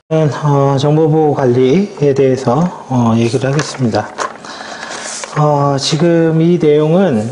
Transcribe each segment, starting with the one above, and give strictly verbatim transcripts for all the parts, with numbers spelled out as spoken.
어, 정보보호 관리에 대해서 어, 얘기를 하겠습니다. 어, 지금 이 내용은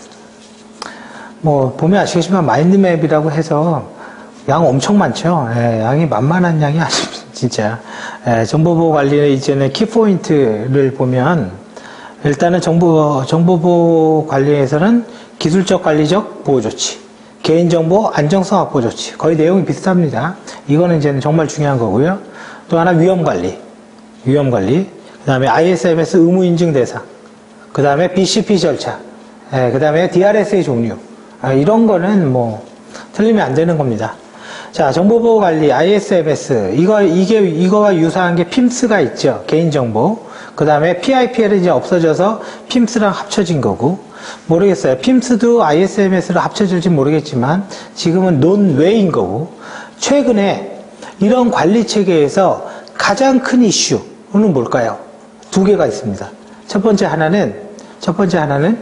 뭐 보면 아시겠지만 마인드맵이라고 해서 양 엄청 많죠. 예, 양이 만만한 양이 아닙니다. 진짜. 예, 정보보호 관리의 이제는 키포인트를 보면 일단은 정보, 정보보호 관리에서는 기술적 관리적 보호조치, 개인정보 안정성 확보 조치, 거의 내용이 비슷합니다. 이거는 이제는 정말 중요한 거고요. 또 하나 위험관리, 위험관리, 그 다음에 아이에스엠에스 의무인증 대상, 그 다음에 비씨피 절차, 예, 그 다음에 디알에스의 종류, 아, 이런 거는 뭐 틀리면 안 되는 겁니다. 자, 정보보호관리 아이에스엠에스, 이거 이게 이거와 유사한 게 핌스가 있죠. 개인정보. 그 다음에 피아이피엘이 이제 없어져서 핌스랑 합쳐진 거고. 모르겠어요. 핌스도 아이에스엠에스로 합쳐질지 모르겠지만 지금은 논외인 거고, 최근에 이런 관리 체계에서 가장 큰 이슈는 뭘까요? 두 개가 있습니다. 첫 번째 하나는 첫 번째 하나는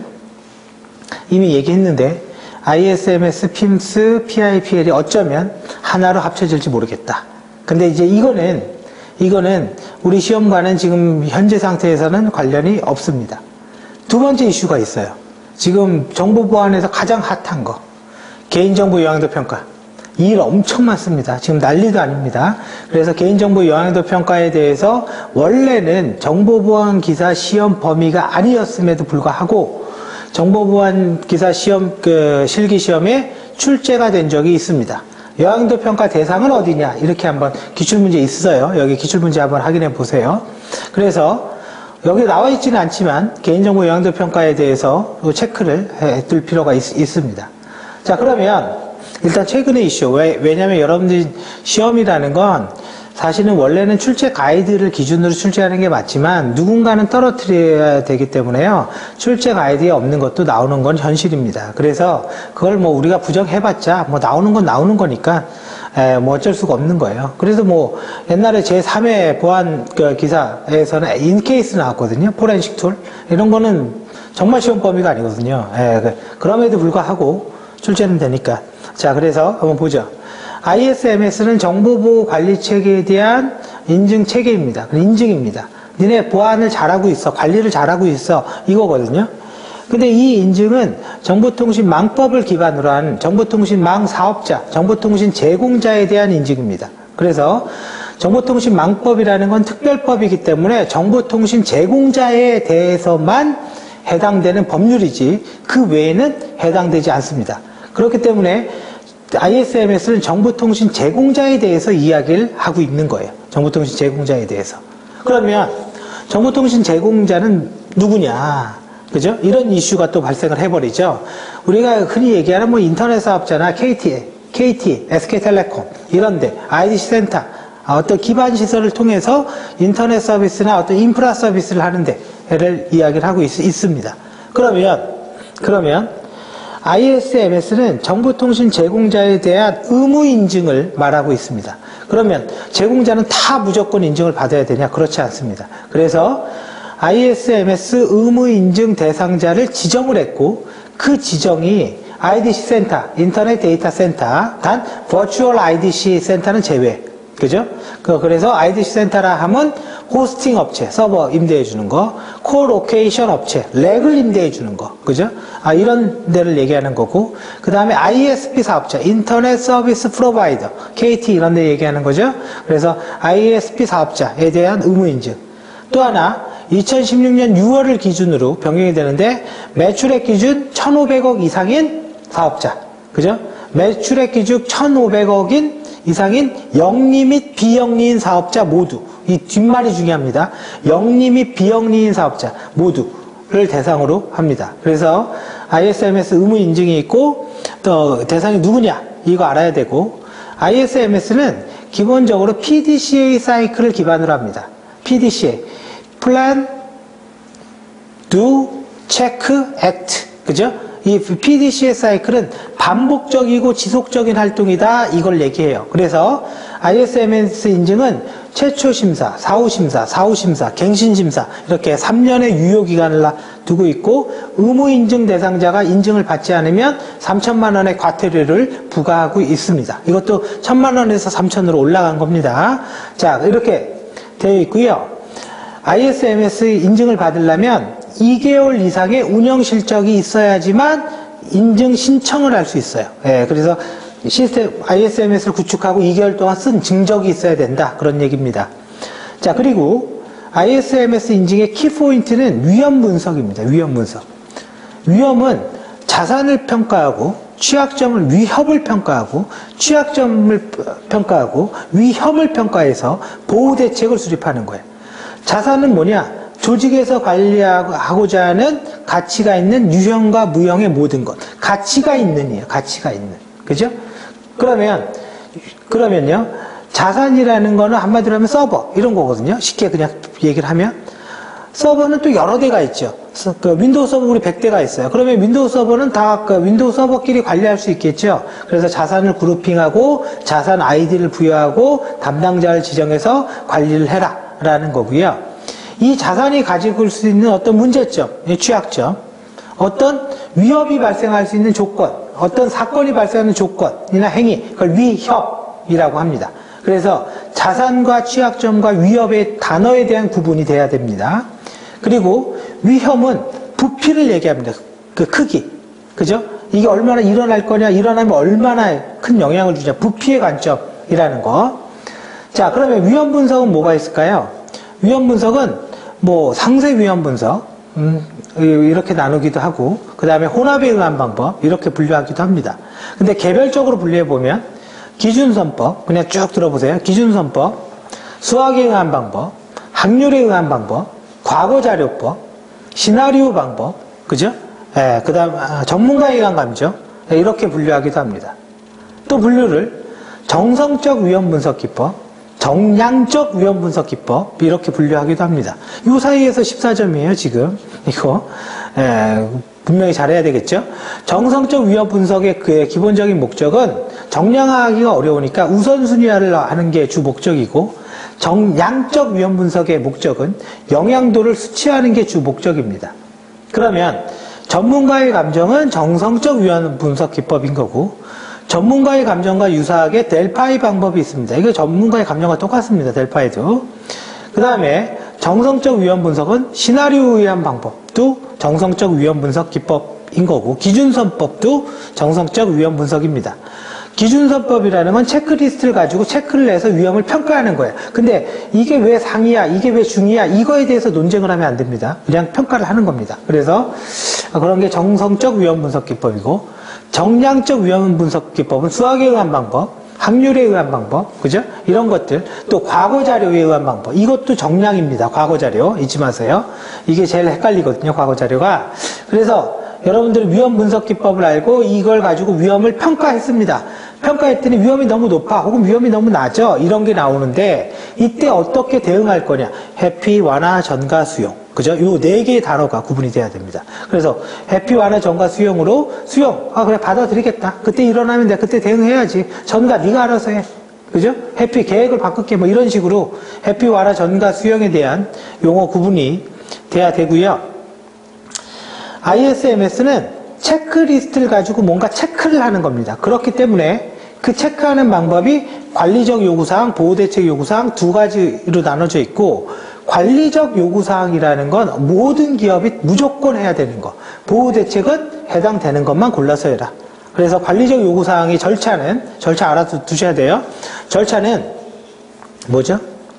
이미 얘기했는데 아이에스엠에스, 핌스, 피아이피엘이 어쩌면 하나로 합쳐질지 모르겠다. 근데 이제 이거는 이거는 우리 시험과는 지금 현재 상태에서는 관련이 없습니다. 두 번째 이슈가 있어요. 지금 정보보안에서 가장 핫한 거, 개인정보 영향도 평가. 이 일 엄청 많습니다. 지금 난리도 아닙니다. 그래서 개인정보 영향도 평가에 대해서 원래는 정보보안 기사 시험 범위가 아니었음에도 불구하고 정보보안 기사 시험 그 실기 시험에 출제가 된 적이 있습니다. 영향도 평가 대상은 어디냐? 이렇게 한번 기출문제 있어요. 여기 기출문제 한번 확인해 보세요. 그래서 여기 나와 있지는 않지만 개인정보 영향도 평가에 대해서 체크를 해둘 필요가 있, 있습니다. 자, 그러면 일단 최근의 이슈. 왜, 왜냐면 여러분들이 시험이라는 건 사실은 원래는 출제 가이드를 기준으로 출제하는 게 맞지만 누군가는 떨어뜨려야 되기 때문에요. 출제 가이드에 없는 것도 나오는 건 현실입니다. 그래서 그걸 뭐 우리가 부정해봤자 뭐 나오는 건 나오는 거니까 에, 뭐 어쩔 수가 없는 거예요. 그래서 뭐 옛날에 제삼 회 보안 그 기사에서는 인케이스 나왔거든요. 포렌식 툴. 이런 거는 정말 시험 범위가 아니거든요. 에, 그럼에도 불구하고 출제는 되니까. 자, 그래서 한번 보죠. 아이에스엠에스는 정보보호 관리 체계에 대한 인증 체계입니다. 인증입니다. 니네 보안을 잘하고 있어. 관리를 잘하고 있어. 이거거든요. 근데 이 인증은 정보통신망법을 기반으로 한 정보통신망 사업자, 정보통신 제공자에 대한 인증입니다. 그래서 정보통신망법이라는 건 특별법이기 때문에 정보통신 제공자에 대해서만 해당되는 법률이지 그 외에는 해당되지 않습니다. 그렇기 때문에 아이에스엠에스는 정보통신 제공자에 대해서 이야기를 하고 있는 거예요. 정보통신 제공자에 대해서. 그러면 정보통신 제공자는 누구냐? 그죠? 이런 이슈가 또 발생을 해버리죠. 우리가 흔히 얘기하는 뭐 인터넷 사업자나 케이티, 케이티, 에스케이텔레콤 이런데 아이디씨 센터 어떤 기반 시설을 통해서 인터넷 서비스나 어떤 인프라 서비스를 하는데 를 이야기를 하고 있, 있습니다. 그러면 그러면 아이에스엠에스는 정보통신 제공자에 대한 의무 인증을 말하고 있습니다. 그러면 제공자는 다 무조건 인증을 받아야 되냐? 그렇지 않습니다. 그래서 아이에스엠에스 의무 인증 대상자를 지정을 했고 그 지정이 아이디씨 센터, 인터넷 데이터 센터, 단 버추얼 아이디씨 센터는 제외. 그죠? 그래서 아이디씨 센터라 하면 호스팅 업체, 서버 임대해 주는 거, 코로케이션 업체, 렉을 임대해 주는 거. 그죠? 아, 이런 데를 얘기하는 거고. 그 다음에 아이에스피 사업자, 인터넷 서비스 프로바이더, 케이티 이런 데 얘기하는 거죠. 그래서 아이에스피 사업자에 대한 의무 인증. 또 하나, 이천십육 년 유월을 기준으로 변경이 되는데 매출액 기준 천오백억 이상인 사업자. 그죠? 매출액 기준 천오백억인 이상인 영리 및 비영리인 사업자 모두, 이 뒷말이 중요합니다. 영리 및 비영리인 사업자 모두를 대상으로 합니다. 그래서 아이에스엠에스 의무 인증이 있고 또 대상이 누구냐 이거 알아야 되고, 아이에스엠에스는 기본적으로 피디씨에이 사이클을 기반으로 합니다. 피디씨에이 Plan, Do, Check, Act. 그죠? 이 피디씨에이 사이클은 반복적이고 지속적인 활동이다 이걸 얘기해요. 그래서 아이에스엠에스 인증은 최초 심사, 사후 심사, 사후 심사, 갱신 심사 이렇게 삼 년의 유효 기간을 두고 있고 의무 인증 대상자가 인증을 받지 않으면 삼천만 원의 과태료를 부과하고 있습니다. 이것도 천만 원에서 삼천으로 올라간 겁니다. 자, 이렇게 되어 있고요. 아이에스엠에스 인증을 받으려면 이 개월 이상의 운영 실적이 있어야지만 인증 신청을 할 수 있어요. 예, 그래서 시스템 아이에스엠에스를 구축하고 이 개월 동안 쓴 증적이 있어야 된다. 그런 얘기입니다. 자, 그리고 아이에스엠에스 인증의 키포인트는 위험 분석입니다. 위험 분석. 위험은 자산을 평가하고 취약점을 위협을 평가하고 취약점을 평가하고 위험을 평가해서 보호 대책을 수립하는 거예요. 자산은 뭐냐? 조직에서 관리하고자 하는 가치가 있는 유형과 무형의 모든 것. 가치가 있는이에요. 가치가 있는. 그죠? 그러면, 그러면요. 자산이라는 거는 한마디로 하면 서버. 이런 거거든요. 쉽게 그냥 얘기를 하면. 서버는 또 여러 대가 있죠. 그 윈도우 서버 우리 백 대가 있어요. 그러면 윈도우 서버는 다 그 윈도우 서버끼리 관리할 수 있겠죠. 그래서 자산을 그룹핑하고 자산 아이디를 부여하고 담당자를 지정해서 관리를 해라. 라는 거고요. 이 자산이 가지고 올 수 있는 어떤 문제점, 취약점, 어떤 위협이 발생할 수 있는 조건, 어떤 사건이 발생하는 조건이나 행위, 그걸 위협이라고 합니다. 그래서 자산과 취약점과 위협의 단어에 대한 구분이 돼야 됩니다. 그리고 위험은 부피를 얘기합니다. 그 크기. 그죠? 이게 얼마나 일어날 거냐, 일어나면 얼마나 큰 영향을 주냐, 부피의 관점이라는 거. 자, 그러면 위험 분석은 뭐가 있을까요? 위험 분석은 뭐 상세 위험 분석, 음, 이렇게 나누기도 하고, 그 다음에 혼합에 의한 방법, 이렇게 분류하기도 합니다. 근데 개별적으로 분류해보면, 기준선법, 그냥 쭉 들어보세요. 기준선법, 수학에 의한 방법, 확률에 의한 방법, 과거자료법, 시나리오 방법, 그죠? 예, 그 다음, 아, 전문가에 의한 감정, 예, 이렇게 분류하기도 합니다. 또 분류를 정성적 위험 분석 기법, 정량적 위험 분석 기법 이렇게 분류하기도 합니다. 이 사이에서 십사 점이에요 지금 이거 에, 분명히 잘해야 되겠죠. 정성적 위험 분석의 그 기본적인 목적은 정량화하기가 어려우니까 우선순위화를 하는 게 주 목적이고 정량적 위험 분석의 목적은 영향도를 수치하는 게 주 목적입니다. 그러면 전문가의 감정은 정성적 위험 분석 기법인 거고 전문가의 감정과 유사하게 델파이 방법이 있습니다. 이거 전문가의 감정과 똑같습니다. 델파이도. 그 다음에 정성적 위험 분석은 시나리오에 의한 방법도 정성적 위험 분석 기법인 거고 기준선법도 정성적 위험 분석입니다. 기준선법이라는 건 체크리스트를 가지고 체크를 내서 위험을 평가하는 거예요. 근데 이게 왜 상이야, 이게 왜 중이야, 이거에 대해서 논쟁을 하면 안 됩니다. 그냥 평가를 하는 겁니다. 그래서 그런 게 정성적 위험 분석 기법이고 정량적 위험 분석 기법은 수학에 의한 방법, 확률에 의한 방법, 그죠? 이런 것들, 또 과거 자료에 의한 방법, 이것도 정량입니다. 과거 자료 잊지 마세요. 이게 제일 헷갈리거든요. 과거 자료가. 그래서 여러분들은 위험 분석 기법을 알고 이걸 가지고 위험을 평가했습니다. 평가했더니 위험이 너무 높아 혹은 위험이 너무 낮아 이런 게 나오는데 이때 어떻게 대응할 거냐. 회피, 완화, 전가, 수용. 그죠? 요 네 개의 단어가 구분이 돼야 됩니다. 그래서 회피, 완화, 전가, 수용으로 수용. 아 그래 받아들이겠다. 그때 일어나면 내가 그때 대응해야지. 전가 네가 알아서 해. 그죠? 회피 계획을 바꿀게 뭐 이런 식으로 회피, 완화, 전가, 수용에 대한 용어 구분이 돼야 되고요. 아이에스엠에스는 체크리스트를 가지고 뭔가 체크를 하는 겁니다. 그렇기 때문에 그 체크하는 방법이 관리적 요구사항, 보호대책 요구사항 두 가지로 나눠져 있고 관리적 요구사항이라는 건 모든 기업이 무조건 해야 되는 거. 보호대책은 해당되는 것만 골라서 해라. 그래서 관리적 요구사항의 절차는, 절차 알아서 두셔야 돼요. 절차는 뭐죠?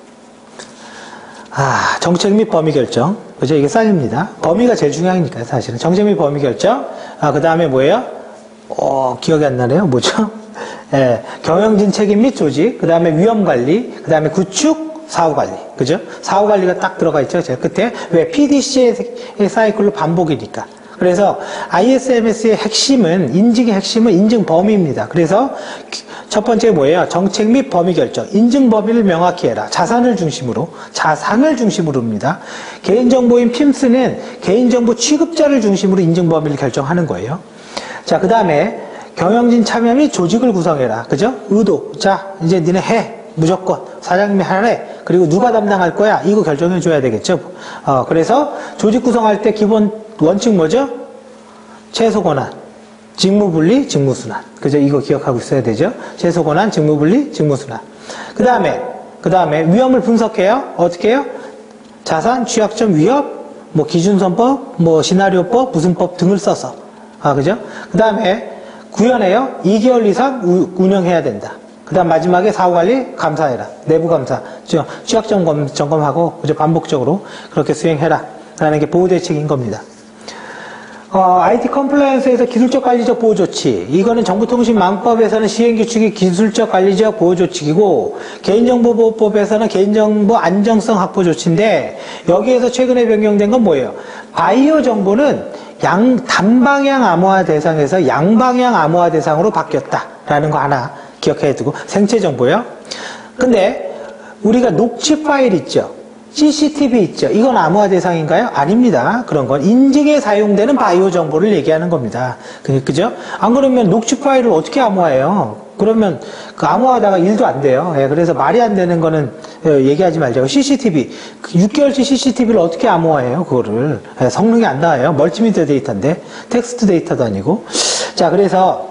아, 정책 및 범위 결정. 그죠? 이게 쌓입니다. 범위가 제일 중요하니까요, 사실은. 정책 및 범위 결정. 아, 그 다음에 뭐예요? 어, 기억이 안 나네요. 뭐죠? 예, 경영진 책임 및 조직. 그 다음에 위험 관리. 그 다음에 구축, 사후 관리. 그죠? 사후 관리가 딱 들어가 있죠. 제일 끝에. 왜? 피디씨의 사이클로 반복이니까. 그래서 아이에스엠에스의 핵심은, 인증의 핵심은 인증 범위입니다. 그래서 첫 번째 뭐예요? 정책 및 범위 결정. 인증 범위를 명확히 해라. 자산을 중심으로, 자산을 중심으로입니다. 개인정보인 핌스는 개인정보 취급자를 중심으로 인증 범위를 결정하는 거예요. 자, 그 다음에 경영진 참여 및 조직을 구성해라. 그죠? 의도. 자, 이제 니네 해. 무조건. 사장님이 하래. 그리고 누가 담당할 거야? 이거 결정해 줘야 되겠죠. 어, 그래서 조직 구성할 때 기본 원칙 뭐죠? 최소 권한, 직무 분리, 직무 순환. 그죠? 이거 기억하고 있어야 되죠. 최소 권한, 직무 분리, 직무 순환. 그 다음에, 그 다음에 위험을 분석해요. 어떻게 해요? 자산, 취약점, 위협, 뭐 기준선법, 뭐 시나리오법, 무슨 법 등을 써서. 아, 그죠? 그 다음에 구현해요. 이 개월 이상 우, 운영해야 된다. 그 다음 마지막에 사후관리 감사해라. 내부감사. 취약점 검, 점검하고, 그죠? 반복적으로 그렇게 수행해라. 라는 게 보호대책인 겁니다. 어, 아이티 컴플라이언스에서 기술적 관리적 보호조치. 이거는 정보통신망법에서는 시행규칙이 기술적 관리적 보호조치이고, 개인정보보호법에서는 개인정보 안정성 확보조치인데, 여기에서 최근에 변경된 건 뭐예요? 바이오 정보는 양, 단방향 암호화 대상에서 양방향 암호화 대상으로 바뀌었다라는 거 하나 기억해 두고, 생체 정보요. 근데 우리가 녹취 파일 있죠? 씨씨티비 있죠? 이건 암호화 대상인가요? 아닙니다. 그런 건 인증에 사용되는 바이오 정보를 얘기하는 겁니다. 그죠? 안 그러면 녹취 파일을 어떻게 암호화해요? 그러면 그 암호하다가 일도 안 돼요. 예, 그래서 말이 안 되는 거는 얘기하지 말자고. 씨씨티비 육 개월치 씨씨티비를 어떻게 암호화해요? 그거를 예, 성능이 안 나와요. 멀티미디어 데이터인데 텍스트 데이터도 아니고. 자, 그래서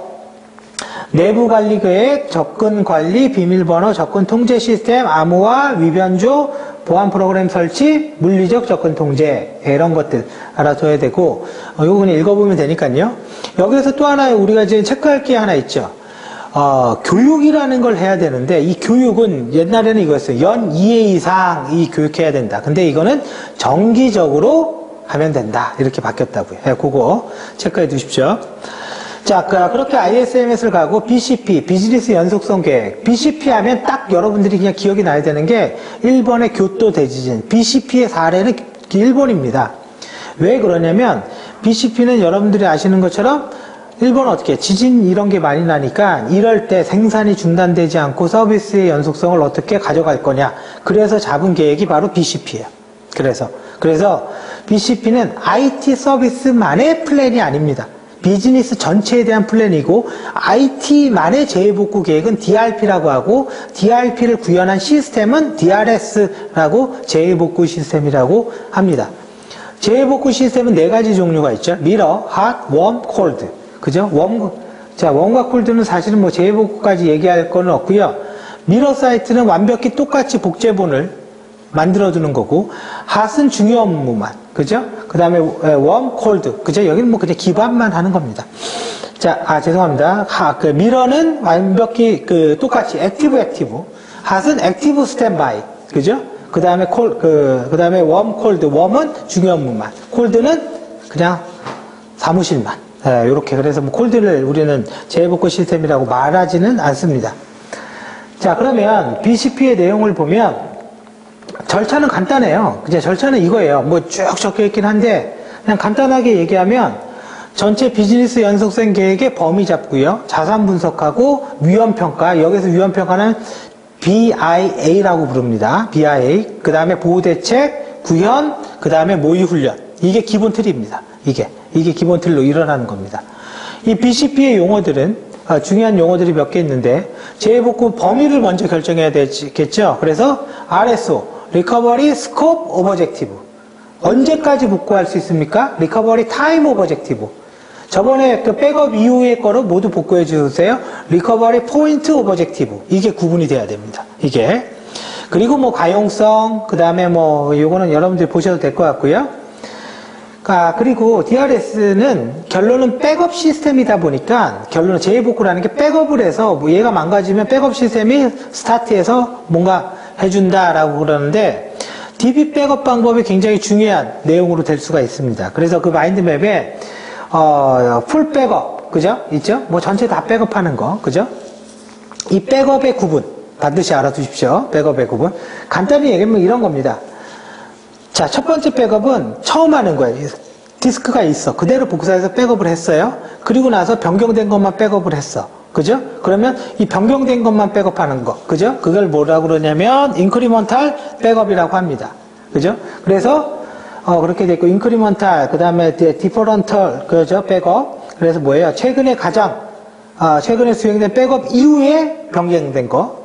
내부 관리 계획, 접근 관리, 비밀번호, 접근 통제 시스템, 암호화, 위변조, 보안 프로그램 설치, 물리적 접근 통제, 이런 것들 알아둬야 되고, 어, 요거 그냥 읽어보면 되니까요. 여기서 또 하나 우리가 지금 체크할 게 하나 있죠. 어, 교육이라는 걸 해야 되는데, 이 교육은 옛날에는 이거였어요. 연 이 회 이상 이 교육해야 된다. 근데 이거는 정기적으로 하면 된다. 이렇게 바뀌었다고요. 예, 그거 체크해 두십시오. 자, 그렇게 아이에스엠에스를 가고 비씨피, 비즈니스 연속성 계획. 비씨피 하면 딱 여러분들이 그냥 기억이 나야 되는 게 일본의 교토 대지진. 비씨피의 사례는 일본입니다. 왜 그러냐면 비씨피는 여러분들이 아시는 것처럼 일본은 어떻게 지진 이런 게 많이 나니까 이럴 때 생산이 중단되지 않고 서비스의 연속성을 어떻게 가져갈 거냐. 그래서 잡은 계획이 바로 비씨피예요. 그래서 그래서 비씨피는 아이티 서비스만의 플랜이 아닙니다. 비즈니스 전체에 대한 플랜이고 아이티만의 재해복구 계획은 디알피라고 하고 디알피를 구현한 시스템은 디알에스라고 재해복구 시스템이라고 합니다. 재해복구 시스템은 네 가지 종류가 있죠. 미러, 핫, 웜, 콜드. 그죠? 웜, 자, 웜과 콜드는 사실은 뭐 재해복구까지 얘기할 건 없고요. 미러 사이트는 완벽히 똑같이 복제본을 만들어두는 거고, 핫은 중요 업무만, 그죠? 그 다음에 웜, 콜드, 그죠? 여기는 뭐 그냥 기반만 하는 겁니다. 자, 아 죄송합니다. 하, 그 미러는 완벽히 그 똑같이 액티브 액티브, 핫은 액티브 스탠바이, 그죠? 그 다음에 콜, 그, 그 다음에 웜, 콜드, 웜은 중요 업무만, 콜드는 그냥 사무실만, 예, 요렇게. 그래서 뭐 콜드를 우리는 재해복구 시스템이라고 말하지는 않습니다. 자, 그러면 비씨피의 내용을 보면 절차는 간단해요. 그냥 절차는 이거예요. 뭐 쭉 적혀 있긴 한데 그냥 간단하게 얘기하면 전체 비즈니스 연속성 계획의 범위 잡고요. 자산 분석하고 위험 평가. 여기서 위험 평가는 비아이에이라고 부릅니다. 비아이에이. 그 다음에 보호 대책, 구현, 그 다음에 모의 훈련. 이게 기본 틀입니다. 이게 이게 기본 틀로 일어나는 겁니다. 이 비씨피의 용어들은 아, 중요한 용어들이 몇 개 있는데 재해복구 범위를 먼저 결정해야 되겠죠. 그래서 알에스오 Recovery Scope Objective. 언제까지 복구할 수 있습니까? Recovery Time Objective. 저번에 그 백업 이후의 거로 모두 복구해 주세요. Recovery Point Objective. 이게 구분이 돼야 됩니다. 이게. 그리고 뭐 가용성, 그 다음에 뭐 요거는 여러분들이 보셔도 될 것 같고요. 아, 그리고 디알에스는 결론은 백업 시스템이다 보니까 결론은 재해복구라는 게 백업을 해서 뭐 얘가 망가지면 백업 시스템이 스타트해서 뭔가 해준다라고 그러는데 디비 백업 방법이 굉장히 중요한 내용으로 될 수가 있습니다. 그래서 그 마인드맵에 어, 풀 백업, 그죠? 있죠? 뭐 전체 다 백업하는 거, 그죠? 이 백업의 구분 반드시 알아두십시오. 백업의 구분. 간단히 얘기하면 이런 겁니다. 자, 첫 번째 백업은 처음 하는 거예요. 디스크가 있어. 그대로 복사해서 백업을 했어요. 그리고 나서 변경된 것만 백업을 했어. 그죠? 그러면 이 변경된 것만 백업하는 거. 그죠? 그걸 뭐라고 그러냐면 인크리먼탈 백업이라고 합니다. 그죠? 그래서 어, 그렇게 돼 있고 인크리먼탈, 그다음에 디퍼런털 그죠? 백업. 그래서 뭐예요? 최근에 가장 아, 최근에 수행된 백업 이후에 변경된 거.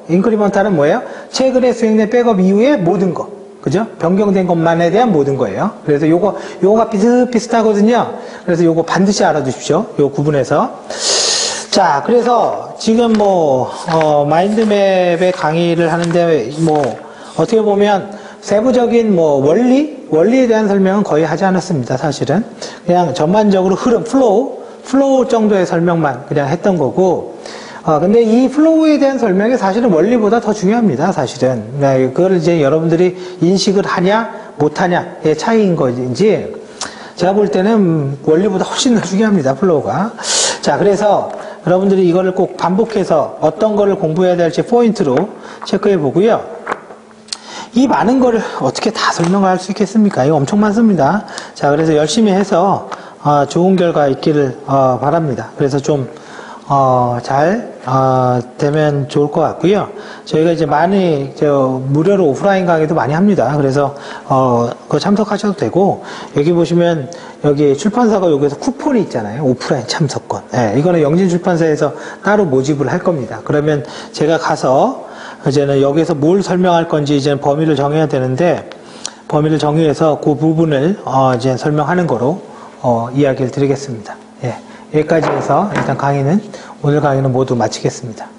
인크리먼탈은 뭐예요? 최근에 수행된 백업 이후에 모든 거. 그죠? 변경된 것만에 대한 모든 거예요. 그래서 요거, 요거가 비슷비슷하거든요. 그래서 요거 반드시 알아두십시오. 요 구분에서. 자, 그래서 지금 뭐, 어, 마인드맵의 강의를 하는데 뭐, 어떻게 보면 세부적인 뭐 원리? 원리에 대한 설명은 거의 하지 않았습니다. 사실은. 그냥 전반적으로 흐름, 플로우, 플로우 정도의 설명만 그냥 했던 거고, 어, 근데 이 플로우에 대한 설명이 사실은 원리보다 더 중요합니다, 사실은. 네, 그걸 이제 여러분들이 인식을 하냐, 못하냐의 차이인 거지, 제가 볼 때는 원리보다 훨씬 더 중요합니다, 플로우가. 자, 그래서 여러분들이 이거를 꼭 반복해서 어떤 거를 공부해야 될지 포인트로 체크해 보고요. 이 많은 거를 어떻게 다 설명할 수 있겠습니까? 이거 엄청 많습니다. 자, 그래서 열심히 해서, 어, 좋은 결과 있기를, 어, 바랍니다. 그래서 좀, 어, 잘, 어, 되면 좋을 것 같고요. 저희가 이제 많이, 저, 무료로 오프라인 강의도 많이 합니다. 그래서, 어, 그거 참석하셔도 되고, 여기 보시면, 여기 출판사가 여기서 쿠폰이 있잖아요. 오프라인 참석권. 예, 이거는 영진 출판사에서 따로 모집을 할 겁니다. 그러면 제가 가서, 이제는 여기서 뭘 설명할 건지 이제는 범위를 정해야 되는데, 범위를 정의해서 그 부분을, 어, 이제 설명하는 거로, 어, 이야기를 드리겠습니다. 예. 여기까지 해서 일단 강의는, 오늘 강의는 모두 마치겠습니다.